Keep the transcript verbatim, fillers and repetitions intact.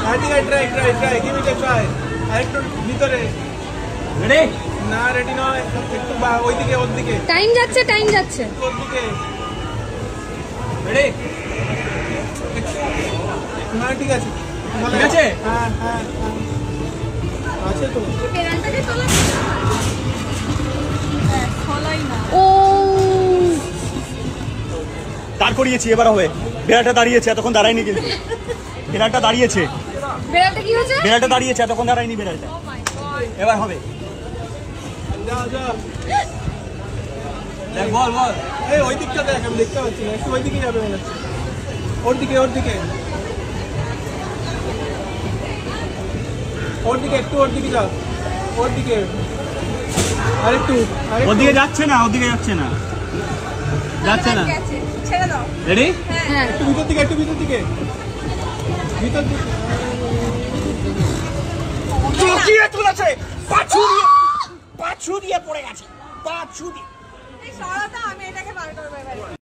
হ্যাঁ ঠিক আছে, try try try give it a try. আরেকটু ভিতরে। রেডি? না রেডি নয়, একটু ওইদিকে, ওর দিকে। টাইম যাচ্ছে, টাইম যাচ্ছে। ওর দিকে। রেডি? না ঠিক আছে, ঠিক আছে। হ্যাঁ হ্যাঁ আছে তো। পেরানটাকে তোলা খোলাই না। ও দাঁড় করিয়েছি, এবার হবে। বেড়াটা দাঁড়িয়েছে, এতক্ষণ দাঁড়ায়নি কিন্তু। বেড়াটা দাঁড়িয়েছে। বেড়াটা কি হয়েছে? বেড়াটা দাঁড়িয়েছে, এতক্ষণ দাঁড়ায়নি বেড়াটা। এবার হবে। যা যা দেখ, বল বল। এই ওই দিকটা দেখ, আমি দেখতে পাচ্ছি না, একটু ওই দিকে যাবে মনে হচ্ছে। ওর দিকে, ওর দিকে, ওর দিকে, একটু ওর দিকে যাও, ওর দিকে আরেকটু। ওর দিকে যাচ্ছে না, ওর দিকে যাচ্ছে না, যাচ্ছে না। ছেড়ে দাও। রেডি? হ্যাঁ, একটু ভিতর দিকে, একটু ভিতর দিকে, ভিতর দিকে। চকিয়ে তুলেছে, পাছু দিয়ে, পাছু দিয়ে পড়ে গেছে, পাছু দিয়ে। এই সরাটা আমি এটাকে বার করব এবারে।